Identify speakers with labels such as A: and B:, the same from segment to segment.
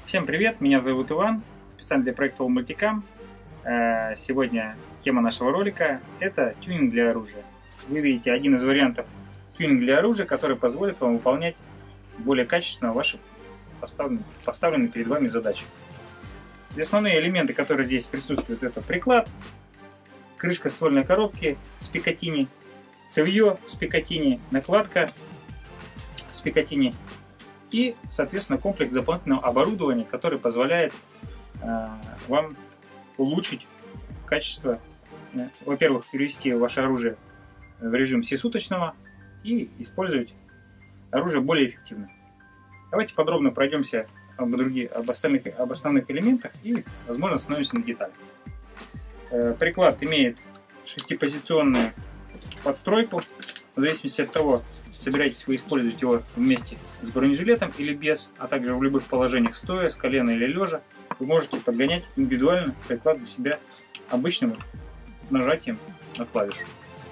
A: Всем привет, меня зовут Иван, специально для проекта Multicam. Сегодня тема нашего ролика – это тюнинг для оружия. Вы видите один из вариантов тюнинга для оружия, который позволит вам выполнять более качественно ваши поставленные перед вами задачи. Основные элементы, которые здесь присутствуют, это приклад, крышка ствольной коробки с Пикатини, цевье с Пикатини, накладка с Пикатини и, соответственно, комплекс дополнительного оборудования, который позволяет вам улучшить качество, во-первых, перевести ваше оружие в режим всесуточного и использовать оружие более эффективно. Давайте подробно пройдемся об основных элементах и, возможно, остановимся на деталях. Приклад имеет 6-позиционную подстройку. В зависимости от того, собираетесь вы использовать его вместе с бронежилетом или без, а также в любых положениях стоя, с колена или лежа, вы можете подгонять индивидуально приклад для себя обычным нажатием на клавишу.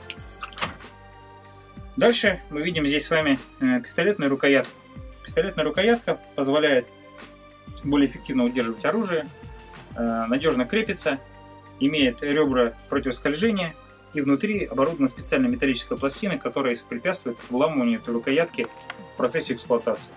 A: Дальше мы видим здесь с вами пистолетную рукоятку. Пистолетная рукоятка позволяет более эффективно удерживать оружие, надежно крепится, имеет ребра противоскольжения и внутри оборудована специальной металлической пластиной, которая препятствует вламыванию этой рукоятки в процессе эксплуатации.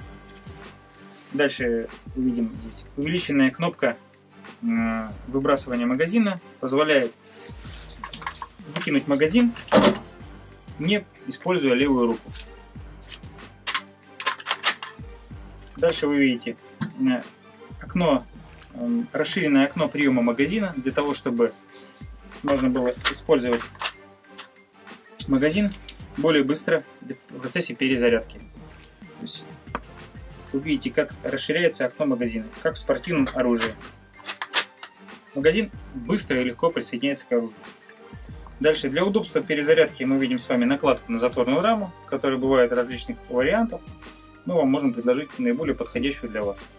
A: Дальше увидим здесь увеличенная кнопка выбрасывания магазина, позволяет выкинуть магазин, не используя левую руку. Дальше вы видите расширенное окно приема магазина, для того, чтобы можно было использовать магазин более быстро в процессе перезарядки. То есть вы видите, как расширяется окно магазина, как в спортивном оружии. Магазин быстро и легко присоединяется к оружию. Дальше, для удобства перезарядки мы видим с вами накладку на затворную раму, которая бывает различных вариантов. Мы вам можем предложить наиболее подходящую для вас.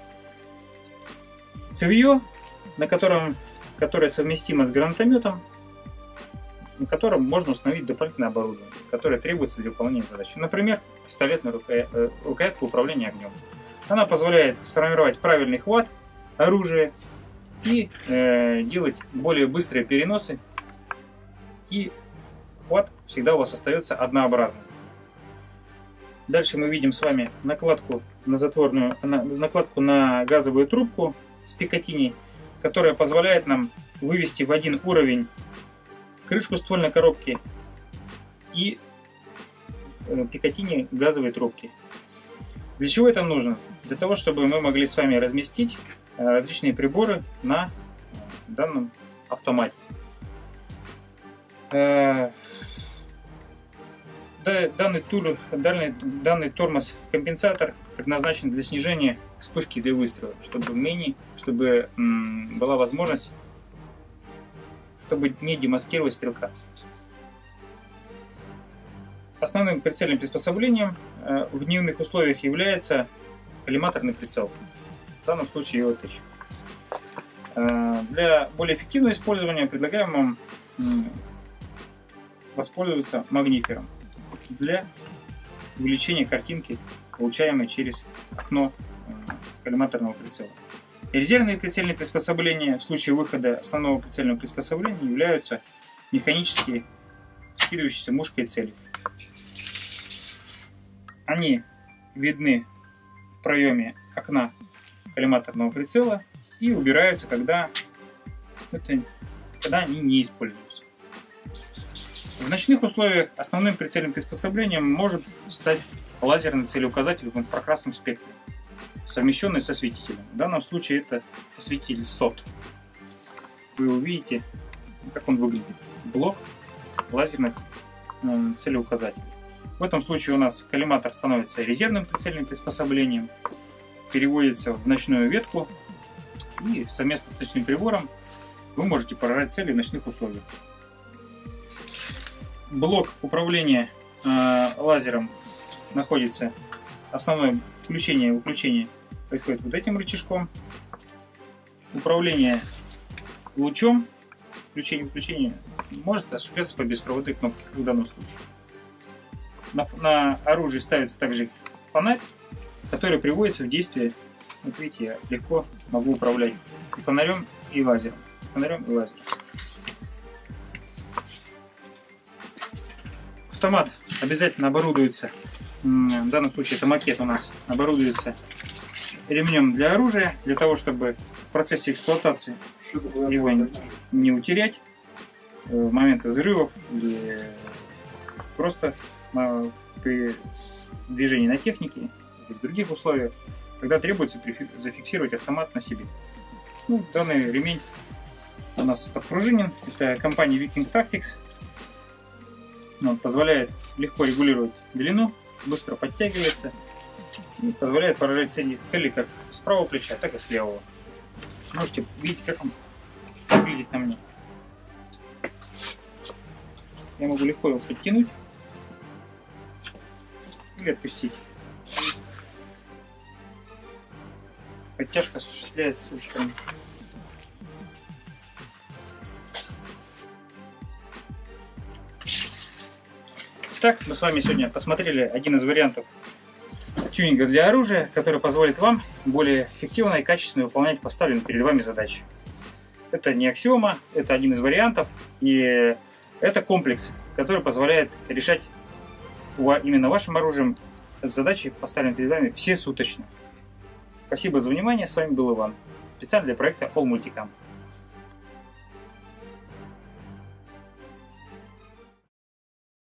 A: Цевье, которое совместимо с гранатометом, на котором можно установить дополнительное оборудование, которое требуется для выполнения задачи. Например, пистолетная рукоятка управления огнем. Она позволяет сформировать правильный хват оружия и делать более быстрые переносы. И хват всегда у вас остается однообразным. Дальше мы видим с вами накладку на газовую трубку с Пикатини, которая позволяет нам вывести в один уровень крышку ствольной коробки и Пикатини газовой трубки. Для чего это нужно? Для того, чтобы мы могли с вами разместить различные приборы на данном автомате. Данный тормоз-компенсатор предназначен для снижения вспышки для выстрела, чтобы была возможность, чтобы не демаскировать стрелка. Основным прицельным приспособлением в дневных условиях является коллиматорный прицел, в данном случае EOTech. Для более эффективного использования предлагаем вам воспользоваться магнифером для увеличения картинки, получаемой через окно коллиматорного прицела. Резервные прицельные приспособления в случае выхода основного прицельного приспособления являются механически скидывающиеся мушкой цели. Они видны в проеме окна коллиматорного прицела и убираются, когда они не используются. В ночных условиях основным прицельным приспособлением может стать лазерный целеуказатель в инфракрасном спектре, совмещенный с осветителем. В данном случае это осветитель SOT. Вы увидите, как он выглядит. Блок лазерных целеуказателей. В этом случае у нас коллиматор становится резервным прицельным приспособлением, переводится в ночную ветку, и совместно с ночным прибором вы можете поражать цели в ночных условиях. Блок управления лазером находится, основное включение и выключение происходит вот этим рычажком. Управление лучом, включение и выключение, может осуществляться по беспроводной кнопке, как в данном случае. На оружие ставится также фонарь, который приводится в действие Вот видите, я легко могу управлять и фонарем, и лазером. Фонарем и лазером. Автомат обязательно оборудуется, в данном случае это макет у нас, оборудуется ремнем для оружия, для того, чтобы в процессе эксплуатации его не утерять в момент взрывов или просто при движении на технике или в других условиях, когда требуется зафиксировать автомат на себе. Ну, данный ремень у нас подпружинен, это компания Viking Tactics. Он позволяет легко регулировать длину, быстро подтягивается и позволяет поражать цели как с правого плеча, так и с левого. Можете видеть, как он выглядит на мне. Я могу легко его подтянуть или отпустить. Подтяжка осуществляется с этой стороны. Так, мы с вами сегодня посмотрели один из вариантов тюнинга для оружия, который позволит вам более эффективно и качественно выполнять поставленные перед вами задачи. Это не аксиома, это один из вариантов, и это комплекс, который позволяет решать именно вашим оружием задачи, поставленные перед вами, все суточно. Спасибо за внимание, с вами был Иван, специально для проекта All Multicam.